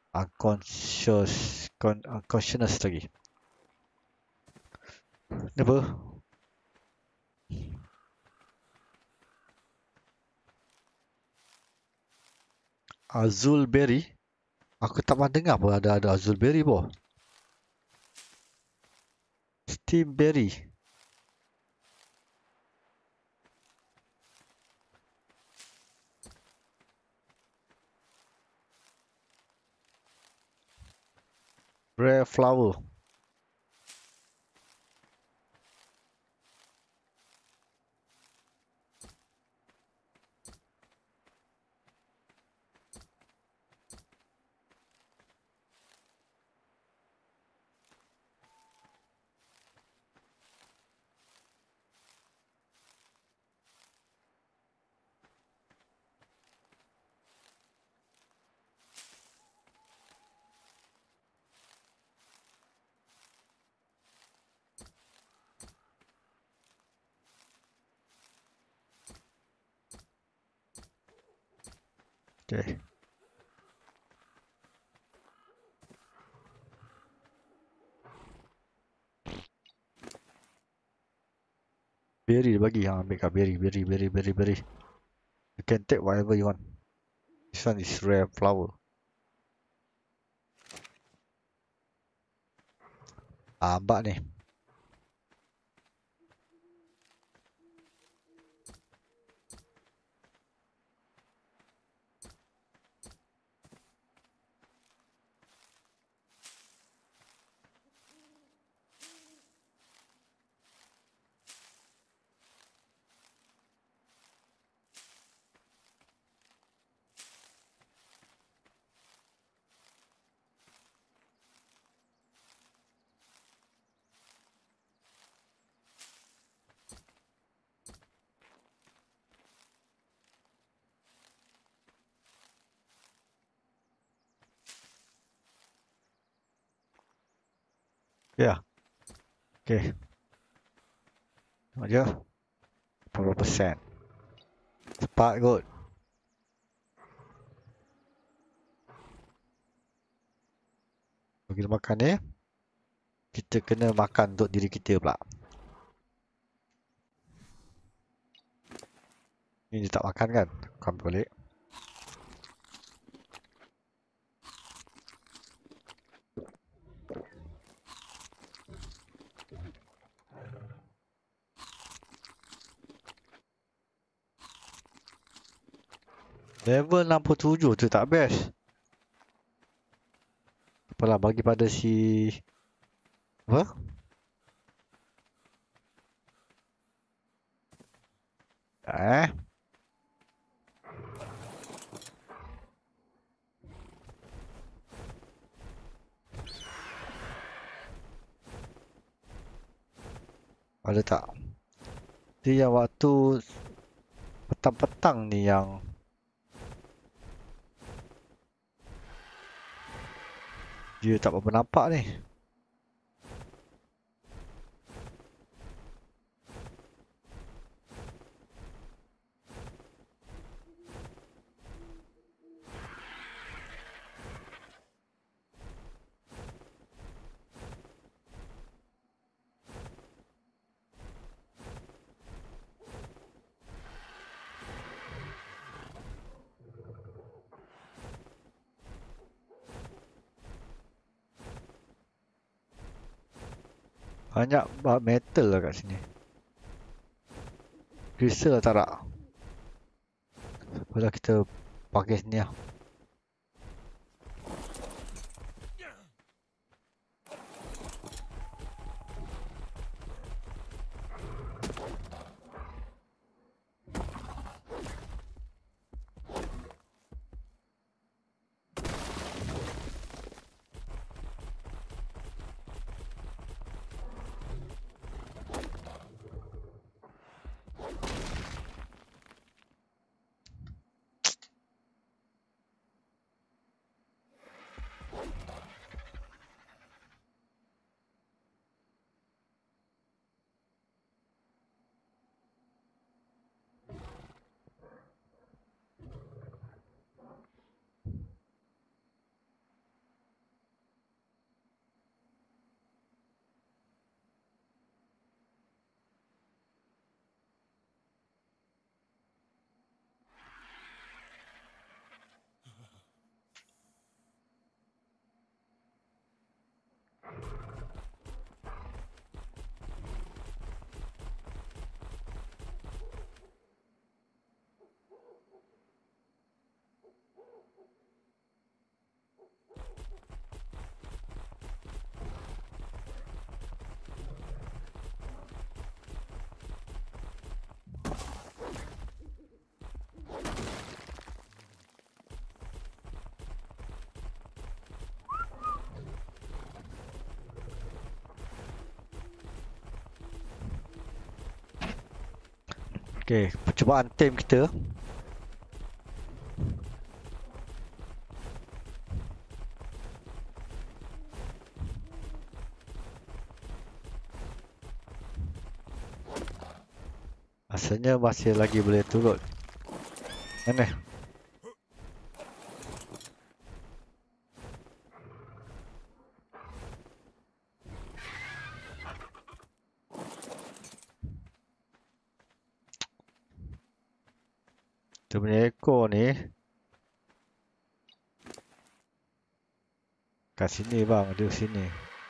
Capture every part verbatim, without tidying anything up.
Unconscious, con, unconscious lagi. Ni apa? Azul berry? Aku tak pernah dengar pun ada ada azul berry boh. Steam berry. Rare flower. Okay. Berry dia bagi. Ha, ambil kat berry, berry, berry, berry, berry. You can take whatever you want. This one is rare flower. Ah, ambak ni. Ya. Okay. Tengok je. lapan puluh peratus. Cepat kot. Bagi dia makan ni. Kita kena makan untuk diri kita pula. Ni dia tak makan kan? Kau ambil balik. Level enam puluh tujuh tu tak best. Apalah bagi pada si... Apa? Eh? Ada tak? Dia yang waktu petang-petang ni yang dia tak berapa nampak ni. Banyak bah- metal lah kat sini. Crystal tak tak? Bila kita pakai sini lah. Okay, percubaan tim kita. Rasanya masih lagi boleh turut. Mana? Kita punya ekor ni kat sini bang, dia sini.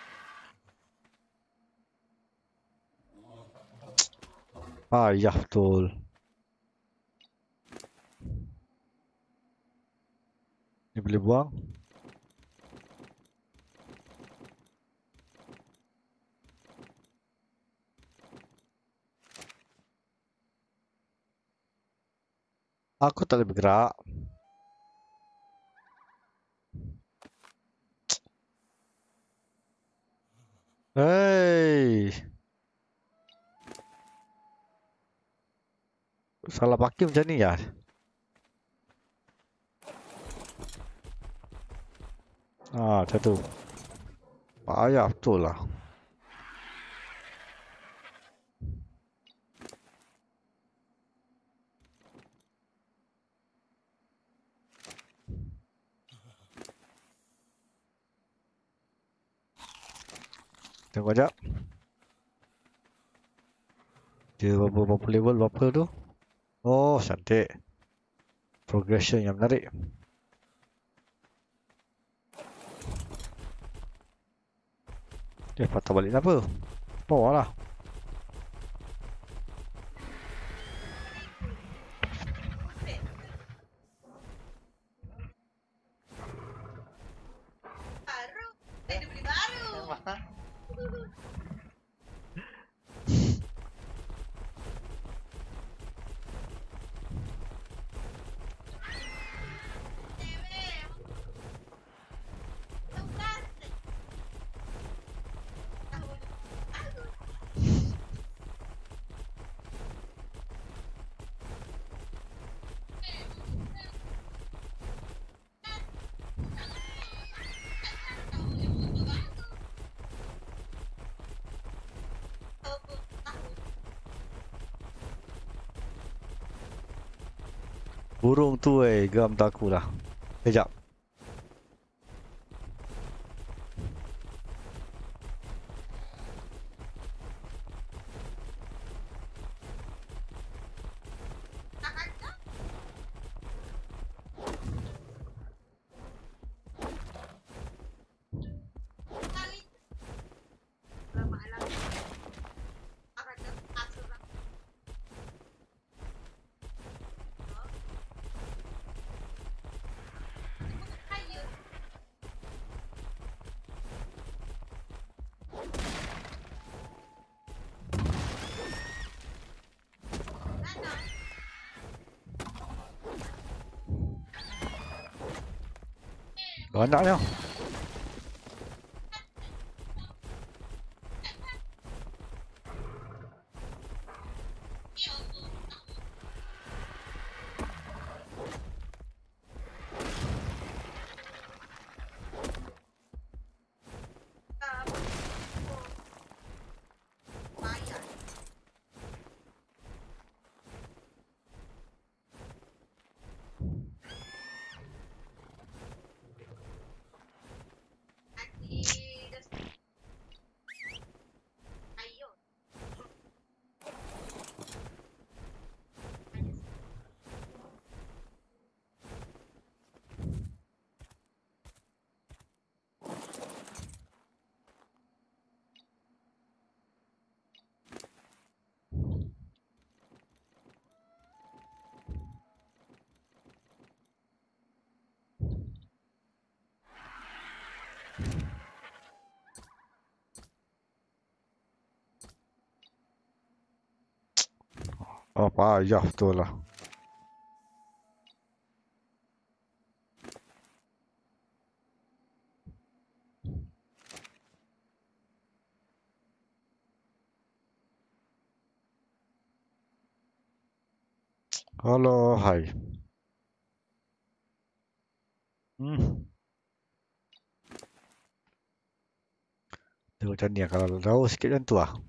Ah, ya betul. Ni boleh buang. Aku tak boleh bergerak. Hei. Salah parking macam ni ya? Ah, macam tu. Payah betul lah. Tengok sekejap. Dia berapa, berapa level berapa tu? Oh, cantik. Progression yang menarik. Dia patah balik apa? Bawah lah. Baru, saya udah beli baru. Burung tu eh, geram tak aku lah. Sekejap. Banyaknya. Oh, payah betul lah. Halo, hai. Hmm. Tengok macam ni lah. Kalau jauh sikit macam tu lah.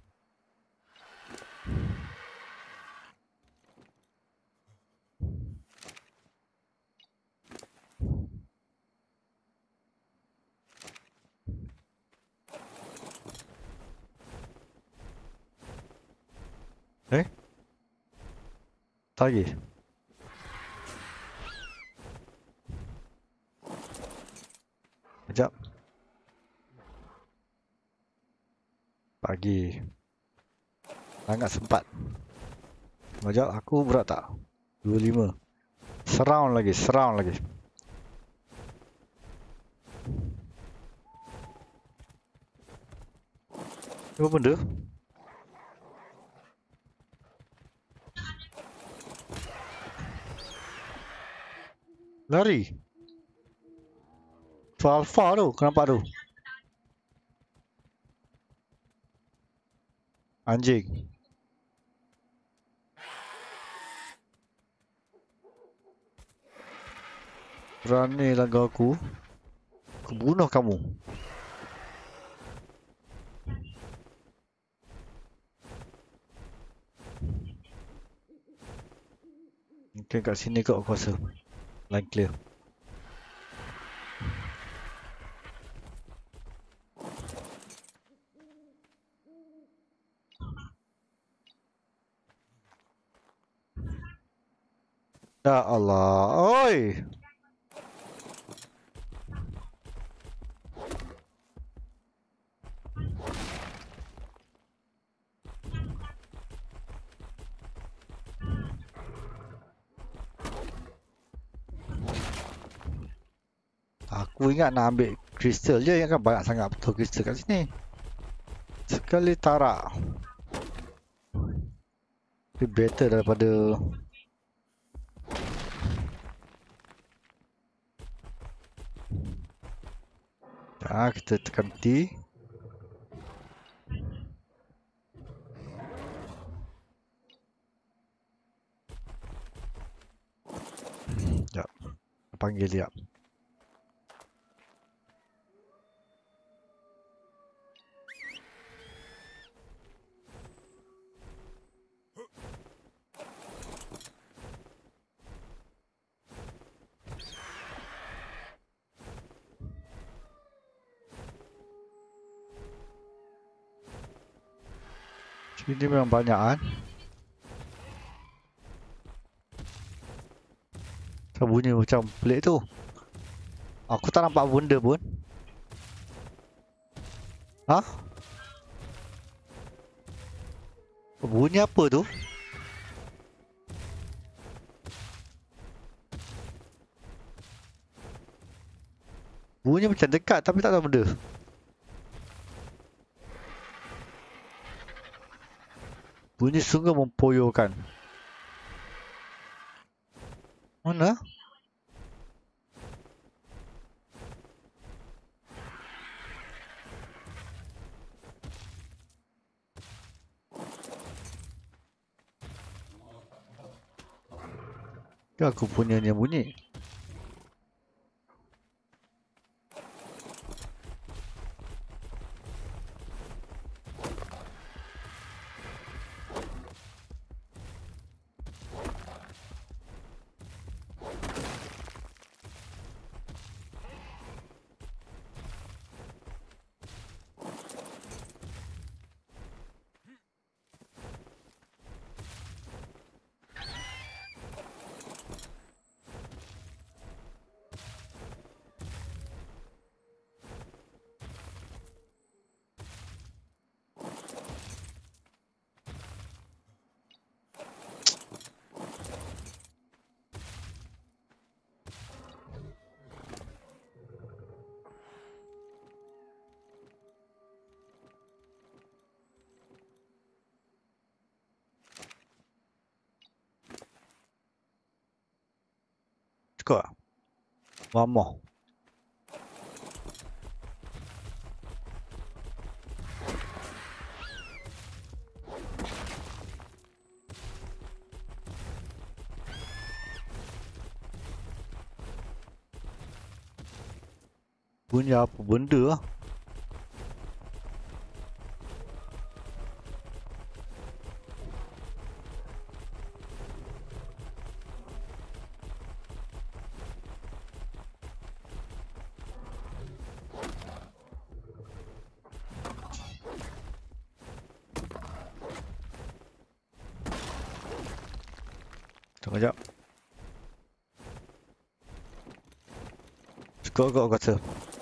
Eh? Tak lagi? Sekejap. Pagi. Sangat sempat. Sekejap, aku berat tak? dua puluh lima. Surround lagi, surround lagi. Apa benda? Lari. Tu alpha tu, kenapa tu? Anjing. Berani langgar aku. Aku bunuh kamu. Mungkin kat sini kot aku rasa. Line clear. Ya Allah. Oi. Aku ingat nak ambil kristal je, yang kan banyak sangat betul kristal kat sini. Sekali tarak. Tapi better daripada ah, kita tekan T. Sekejap. Panggil dia. Sini memang banyak kan. Apa bunyi macam pelik tu? Aku tak nampak benda pun. Hah? Bunyi apa tu? Bunyi macam dekat tapi tak tahu benda. Bunyi sungguh mempoyokan. Mana? Ke aku punya ni yang bunyi? Cukup tak? One more. Punya apa benda lah. Tunggu sekejap. Go, go, kata.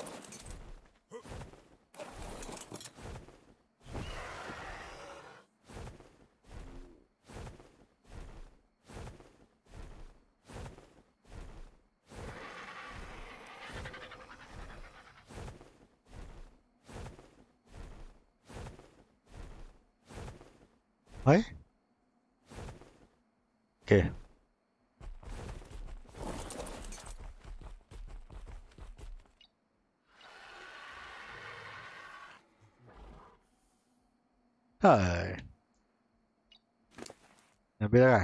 Hai? Okay. Hai. Habis dah kan?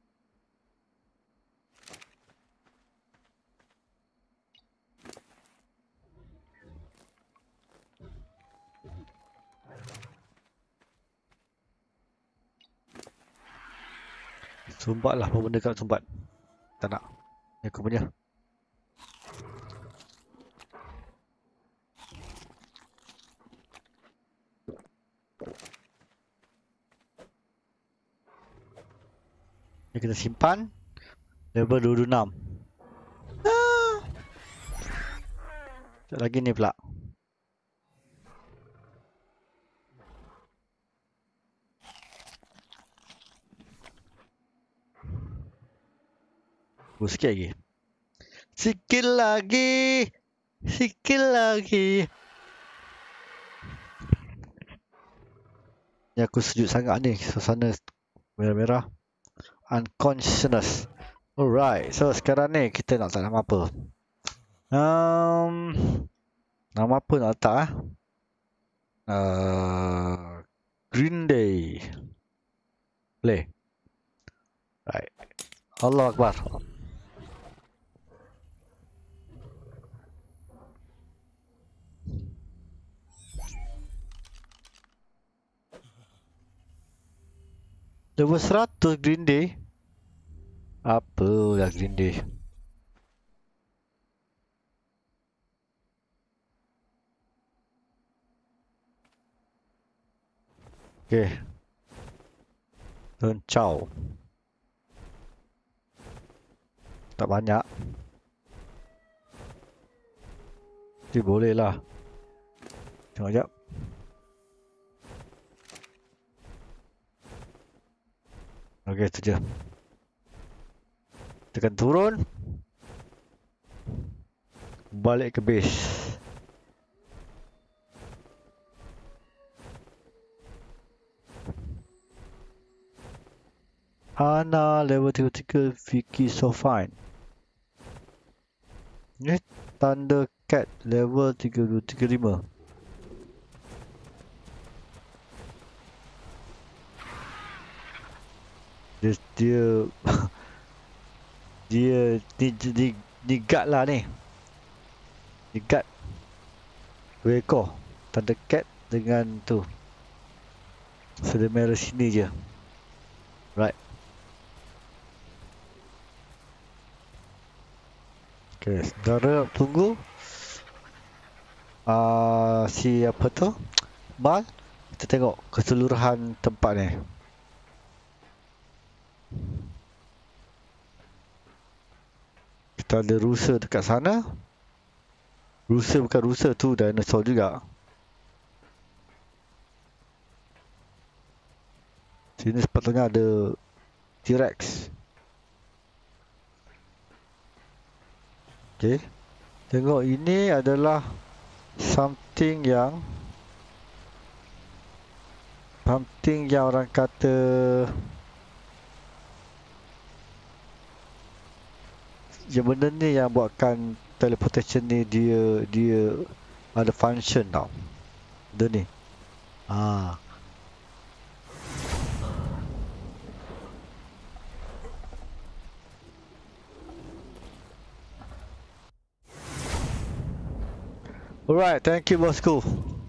Sumbat lah apa benda kat sumbat. Tak nak. Ni aku punya. Ni kita simpan. Level dua puluh enam. Ah. Sekejap lagi ni pula. Oh, sikit lagi. Sikit lagi. Sikit lagi. Ni aku sejuk sangat ni. Suasana merah-merah. Unconscious. Alright. So sekarang ni kita nak letak nama apa? Um, nama apa nak letak ah? Uh, Green Day. Boleh? Right. Allah Akbar. Level seratus Green Day. Apa lah Green Day? Okay. Rencau. Tak banyak. Tapi boleh lah. Tengok sekejap. Okay, tu je. Tekan turun. Balik ke base. Ana level tiga puluh tiga, Vicky so fine. Ni Thundercat level tiga puluh tiga lima. Dia dia dia ni ni ni guard lah ni. Ni guard. Dua ekor. Thundercat dengan tu. Sudah merah sini je. Right. Okay, saudara tunggu. Uh, si apa tu? Mal. Kita tengok keseluruhan tempat ni. Kita ada rusa dekat sana. Rusa bukan rusa tu, dinosaur juga. Sini sepatutnya ada T-Rex. Okay. Tengok ini adalah something yang something yang orang kata yang benda ni yang buatkan teleportation ni dia dia ada function tau. Benda ni. Ah. Alright, thank you bosku.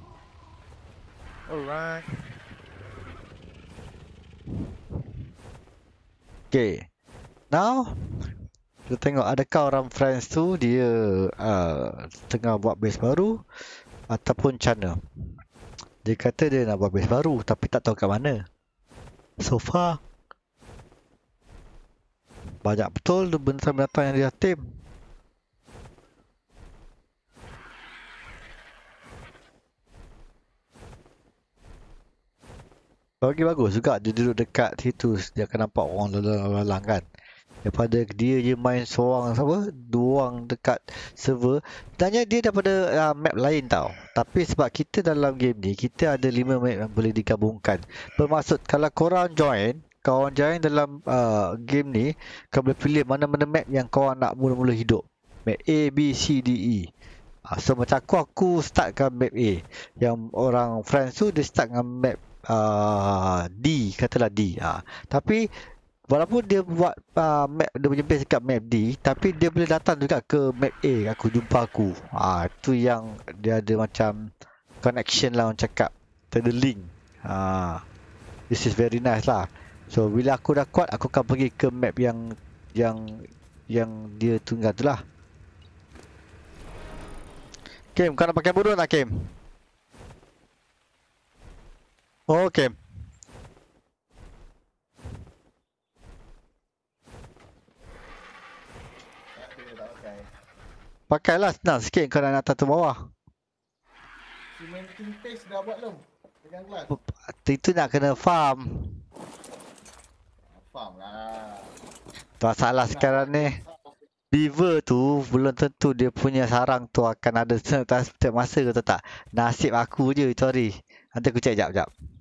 Alright. Okay. Now, kita tengok adakah orang friends tu dia uh, tengah buat base baru ataupun macam mana. Dia kata dia nak buat base baru tapi tak tahu kat mana. So far, banyak betul binatang-binatang yang dia tim. Bagi bagus juga dia duduk dekat situ, dia akan nampak orang lalang-lalang kan. Daripada dia je main seorang apa, dua orang dekat server. Tanya dia daripada uh, map lain tau. Tapi sebab kita dalam game ni, kita ada lima map yang boleh digabungkan. Bermaksud kalau korang join, korang join dalam uh, game ni, kau boleh pilih mana-mana map yang korang nak mula-mula hidup. Map A, B, C, D, E. Uh, so macam aku, aku start kat map A. Yang orang friends tu dia start dengan map uh, D, katalah D. Uh. Tapi walaupun dia buat uh, map, dia punya base dekat map D, tapi dia boleh datang juga ke map A, aku jumpa aku. Ah, tu yang dia ada macam connection lah orang cakap. Ada link. Ah, this is very nice lah. So bila aku dah kuat, aku akan pergi ke map yang yang yang dia tunggal tu lah. Kim, kau nak pakai burung tak Kim? Oh Kim. Pakailah, senang sikit kau nak atas tu bawah. Cementing paste dah buat belum? Pegang gelas. Itu nak kena farm. Farm lah. Masalah sekarang ni, beaver tu belum tentu dia punya sarang tu akan ada setiap masa, kau tahu tak? Nasib aku je itu hari. Nanti aku cek jap jap.